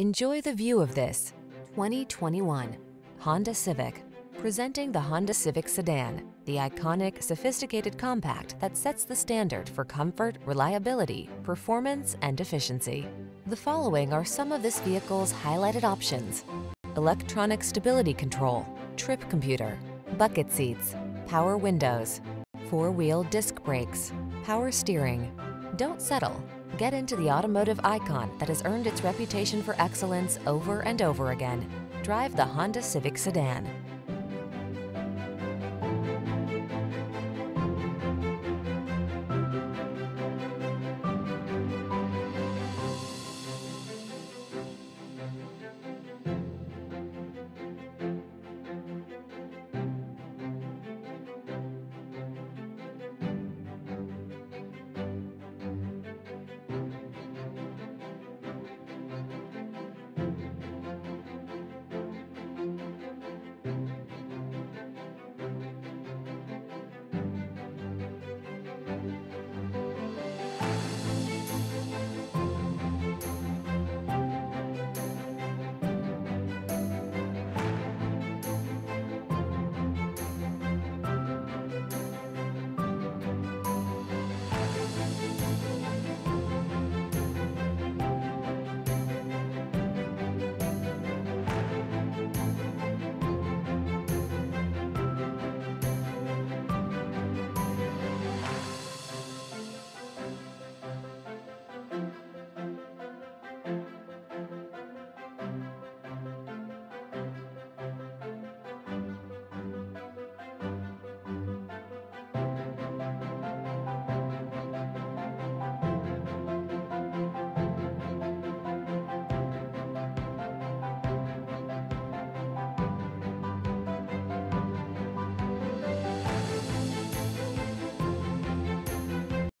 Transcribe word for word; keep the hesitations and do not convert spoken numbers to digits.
Enjoy the view of this twenty twenty-one Honda Civic. Presenting the Honda Civic sedan, the iconic, sophisticated compact that sets the standard for comfort, reliability, performance, and efficiency. The following are some of this vehicle's highlighted options: electronic stability control, trip computer, bucket seats, power windows, four-wheel disc brakes, power steering. Don't settle. Get into the automotive icon that has earned its reputation for excellence over and over again. Drive the Honda Civic sedan.